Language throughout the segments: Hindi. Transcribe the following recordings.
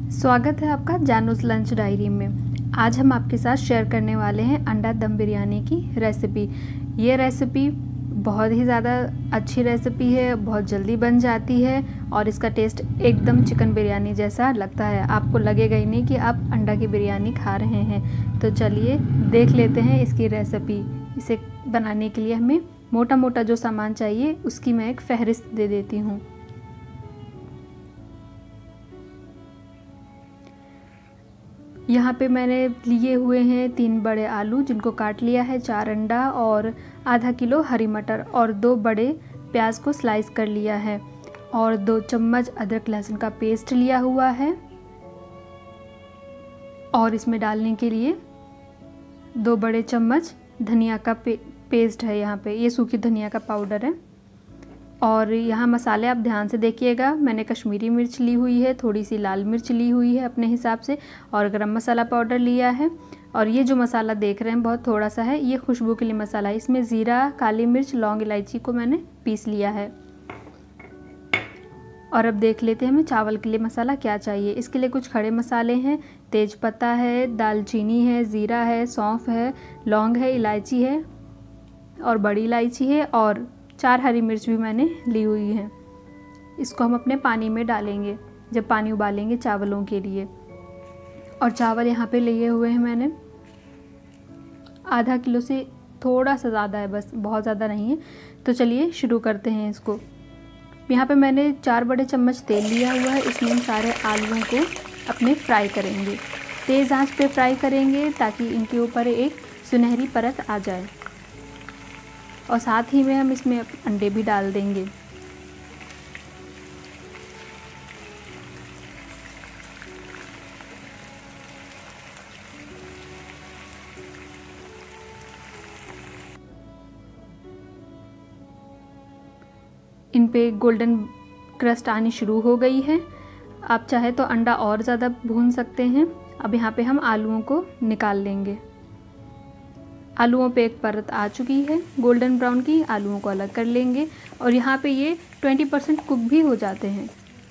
स्वागत है आपका जानूस लंच डायरी में। आज हम आपके साथ शेयर करने वाले हैं अंडा दम बिरयानी की रेसिपी। ये रेसिपी बहुत ही ज़्यादा अच्छी रेसिपी है, बहुत जल्दी बन जाती है और इसका टेस्ट एकदम चिकन बिरयानी जैसा लगता है। आपको लगेगा ही नहीं कि आप अंडा की बिरयानी खा रहे हैं। तो चलिए देख लेते हैं इसकी रेसिपी। इसे बनाने के लिए हमें मोटा मोटा जो सामान चाहिए उसकी मैं एक फहरिस्त दे देती हूँ। यहाँ पे मैंने लिए हुए हैं 3 बड़े आलू जिनको काट लिया है, 4 अंडा और आधा किलो हरी मटर और 2 बड़े प्याज को स्लाइस कर लिया है और 2 चम्मच अदरक लहसुन का पेस्ट लिया हुआ है और इसमें डालने के लिए 2 बड़े चम्मच धनिया का पेस्ट है। यहाँ पे ये सूखी धनिया का पाउडर है। और यहाँ मसाले आप ध्यान से देखिएगा, मैंने कश्मीरी मिर्च ली हुई है, थोड़ी सी लाल मिर्च ली हुई है अपने हिसाब से और गरम मसाला पाउडर लिया है। और ये जो मसाला देख रहे हैं बहुत थोड़ा सा है, ये खुशबू के लिए मसाला है। इसमें ज़ीरा, काली मिर्च, लौंग, इलायची को मैंने पीस लिया है। और अब देख लेते हैं हमें चावल के लिए मसाला क्या चाहिए। इसके लिए कुछ खड़े मसाले हैं, तेज पत्ता है, दालचीनी है, ज़ीरा है, सौंफ है, लौंग है, इलायची है और बड़ी इलायची है और 4 हरी मिर्च भी मैंने ली हुई है। इसको हम अपने पानी में डालेंगे जब पानी उबालेंगे चावलों के लिए। और चावल यहाँ पे लिए हुए हैं मैंने आधा किलो से थोड़ा सा ज़्यादा है, बस बहुत ज़्यादा नहीं है। तो चलिए शुरू करते हैं इसको। यहाँ पे मैंने 4 बड़े चम्मच तेल लिया हुआ है। इसमें हम सारे आलूओं को अपने फ्राई करेंगे, तेज़ आंच पे फ्राई करेंगे ताकि इनके ऊपर एक सुनहरी परत आ जाए। और साथ ही में हम इसमें अंडे भी डाल देंगे। इन पे गोल्डन क्रस्ट आनी शुरू हो गई है। आप चाहे तो अंडा और ज़्यादा भून सकते हैं। अब यहाँ पे हम आलूओं को निकाल लेंगे। आलूओं पे एक परत आ चुकी है गोल्डन ब्राउन की। आलूओं को अलग कर लेंगे और यहाँ पे ये 20% कुक भी हो जाते हैं।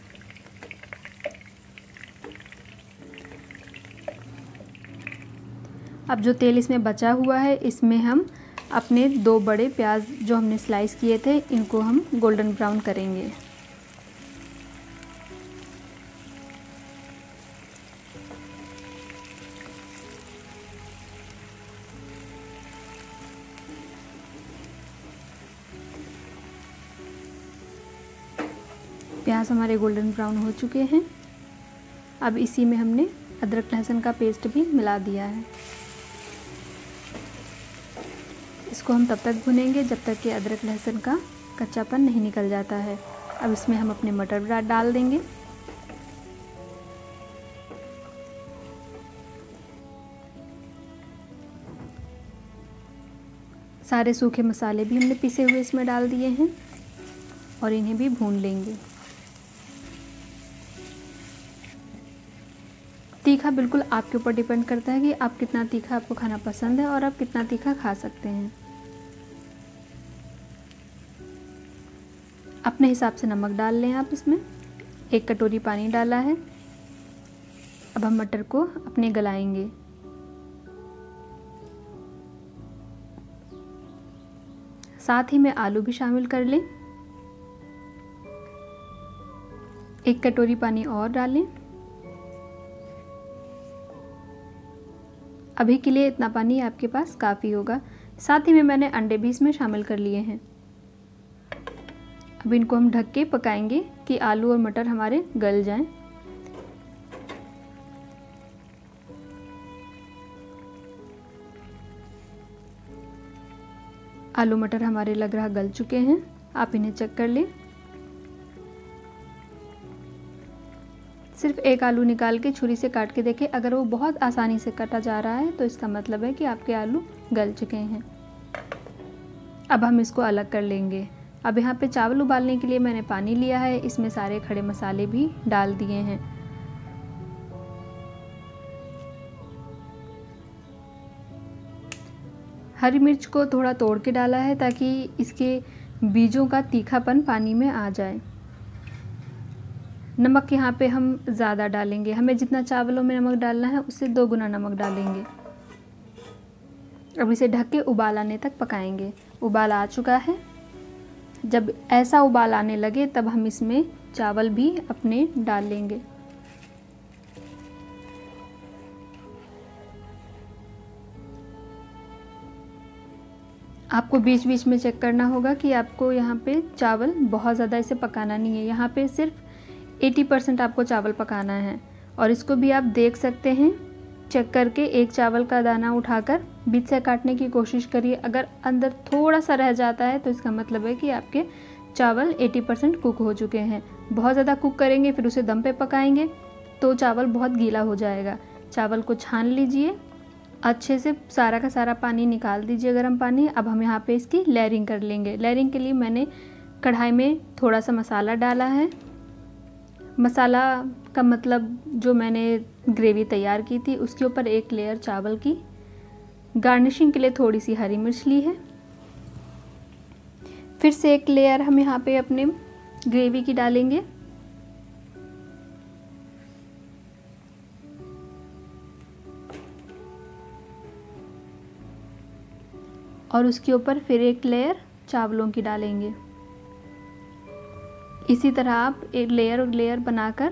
अब जो तेल इसमें बचा हुआ है इसमें हम अपने 2 बड़े प्याज जो हमने स्लाइस किए थे इनको हम गोल्डन ब्राउन करेंगे। प्याज हमारे गोल्डन ब्राउन हो चुके हैं। अब इसी में हमने अदरक लहसुन का पेस्ट भी मिला दिया है। इसको हम तब तक भुनेंगे जब तक कि अदरक लहसुन का कच्चापन नहीं निकल जाता है। अब इसमें हम अपने मटर डाल देंगे। सारे सूखे मसाले भी हमने पिसे हुए इसमें डाल दिए हैं और इन्हें भी भून लेंगे। तीखा बिल्कुल आपके ऊपर डिपेंड करता है कि आप कितना तीखा आपको खाना पसंद है और आप कितना तीखा खा सकते हैं। अपने हिसाब से नमक डाल लें आप इसमें। 1 कटोरी पानी डाला है। अब हम मटर को अपने गलाएंगे। साथ ही में आलू भी शामिल कर लें। 1 कटोरी पानी और डालें। अभी के लिए इतना पानी आपके पास काफ़ी होगा। साथ ही में मैंने अंडे भी इसमें शामिल कर लिए हैं। अब इनको हम ढक के पकाएंगे कि आलू और मटर हमारे गल जाएं। आलू मटर हमारे लग रहा गल चुके हैं। आप इन्हें चेक कर लें। सिर्फ एक आलू निकाल के छुरी से काट के देखें, अगर वो बहुत आसानी से कटा जा रहा है तो इसका मतलब है कि आपके आलू गल चुके हैं। अब हम इसको अलग कर लेंगे। अब यहाँ पे चावल उबालने के लिए मैंने पानी लिया है। इसमें सारे खड़े मसाले भी डाल दिए हैं। हरी मिर्च को थोड़ा तोड़ के डाला है ताकि इसके बीजों का तीखापन पानी में आ जाए। नमक यहाँ पे हम ज़्यादा डालेंगे, हमें जितना चावलों में नमक डालना है उससे 2 गुना नमक डालेंगे। अब इसे ढक के उबाल आने तक पकाएंगे। उबाल आ चुका है। जब ऐसा उबाल आने लगे तब हम इसमें चावल भी अपने डाल लेंगे। आपको बीच बीच में चेक करना होगा कि आपको यहाँ पे चावल बहुत ज़्यादा इसे पकाना नहीं है। यहाँ पे सिर्फ 80% आपको चावल पकाना है। और इसको भी आप देख सकते हैं चेक करके, एक चावल का दाना उठाकर बीच से काटने की कोशिश करिए। अगर अंदर थोड़ा सा रह जाता है तो इसका मतलब है कि आपके चावल 80% कुक हो चुके हैं। बहुत ज़्यादा कुक करेंगे फिर उसे दम पे पकाएंगे तो चावल बहुत गीला हो जाएगा। चावल को छान लीजिए, अच्छे से सारा का सारा पानी निकाल दीजिए, गर्म पानी। अब हम यहाँ पे इसकी लेयरिंग कर लेंगे। लेयरिंग के लिए मैंने कढ़ाई में थोड़ा सा मसाला डाला है। मसाला का मतलब जो मैंने ग्रेवी तैयार की थी उसके ऊपर एक लेयर चावल की। गार्निशिंग के लिए थोड़ी सी हरी मिर्च ली है। फिर से एक लेयर हम यहाँ पे अपने ग्रेवी की डालेंगे। और उसके ऊपर फिर एक लेयर चावलों की डालेंगे। इसी तरह आप एक लेयर बनाकर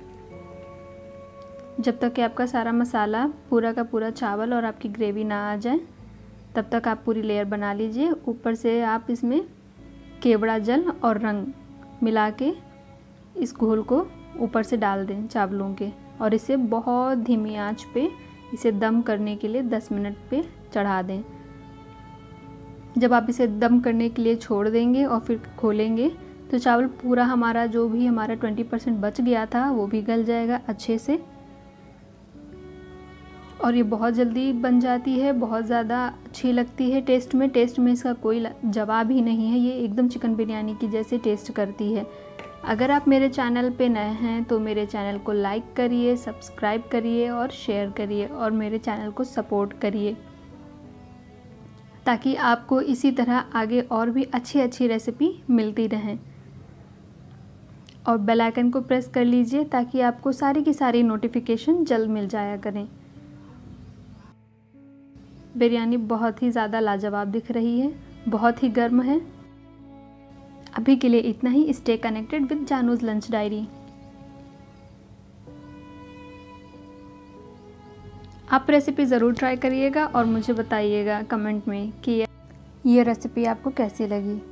जब तक कि आपका सारा मसाला पूरा का पूरा चावल और आपकी ग्रेवी ना आ जाए तब तक आप पूरी लेयर बना लीजिए। ऊपर से आप इसमें केवड़ा जल और रंग मिला के इस घोल को ऊपर से डाल दें चावलों के, और इसे बहुत धीमी आंच पे इसे दम करने के लिए 10 मिनट पे चढ़ा दें। जब आप इसे दम करने के लिए छोड़ देंगे और फिर खोलेंगे तो चावल पूरा हमारा जो भी हमारा 20% बच गया था वो भी गल जाएगा अच्छे से। और ये बहुत जल्दी बन जाती है, बहुत ज़्यादा अच्छी लगती है टेस्ट में इसका कोई जवाब ही नहीं है। ये एकदम चिकन बिरयानी की जैसे टेस्ट करती है। अगर आप मेरे चैनल पे नए हैं तो मेरे चैनल को लाइक करिए, सब्सक्राइब करिए और शेयर करिए और मेरे चैनल को सपोर्ट करिए ताकि आपको इसी तरह आगे और भी अच्छी अच्छी रेसिपी मिलती रहें। और बेल आइकन को प्रेस कर लीजिए ताकि आपको सारी की सारी नोटिफिकेशन जल्द मिल जाया करें। बिरयानी बहुत ही ज़्यादा लाजवाब दिख रही है, बहुत ही गर्म है। अभी के लिए इतना ही। Stay connected with Janu's lunch diary. आप रेसिपी ज़रूर ट्राई करिएगा और मुझे बताइएगा कमेंट में कि ये रेसिपी आपको कैसी लगी।